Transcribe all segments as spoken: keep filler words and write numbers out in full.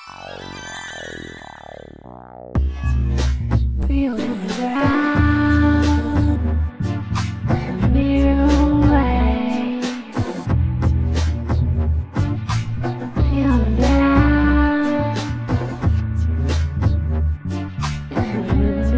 Feeling down in a new way. Feeling down in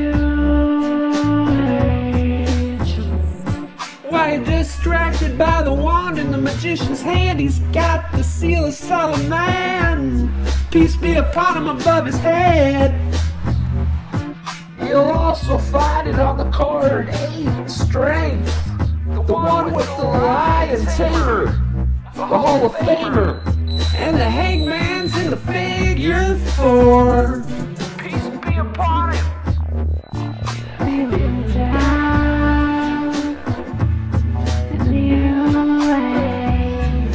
a new age. Why you distracted by the wand in the magician's hand? He's got the seal of Solomon. Peace be upon him above his head. You'll also find it on the chord eight, strength. The one with the lion tamer, the Hall of Famer. And the hangman's in the figure four. Peace be upon him. Feeling down in a new way.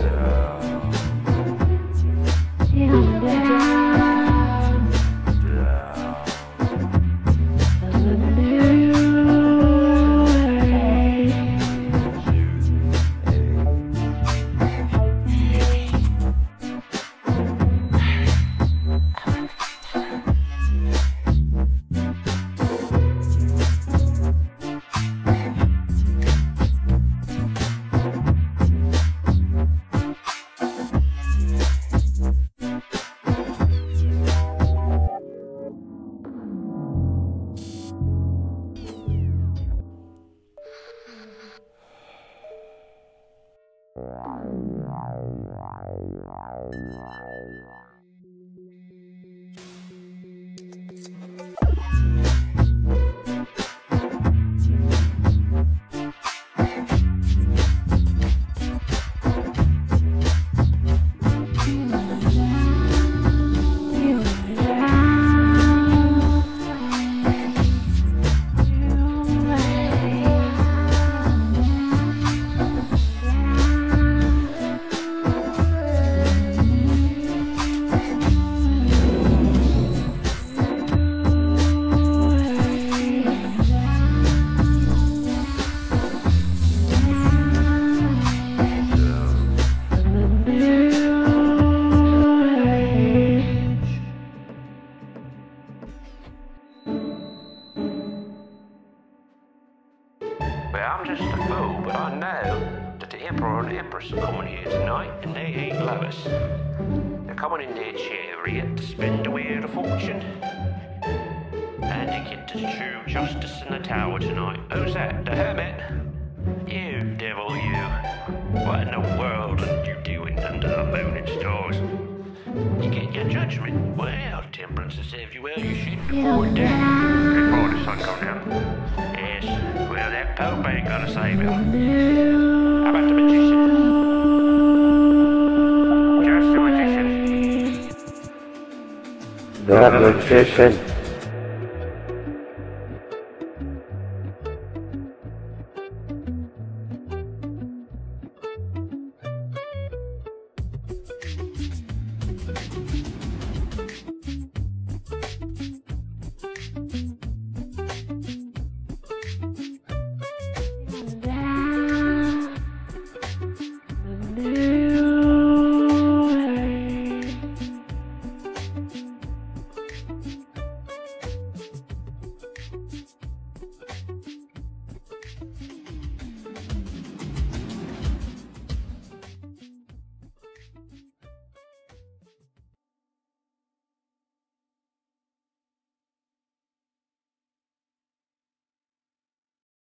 Feeling down. I'm just a fool, but I know that the Emperor and the Empress are coming here tonight, and they ain't lovers. They're coming in their chariot to spend away their fortune. And they get to true justice in the tower tonight. Who's that? The Hermit? You devil, you. What in the world are you doing under the moon and stars? You get your judgment. Well, temperance will serve you well. You should before death. Before the sun comes down. Yes, well, that Pope ain't gonna save him. How about the magician? Just the magician. The magician.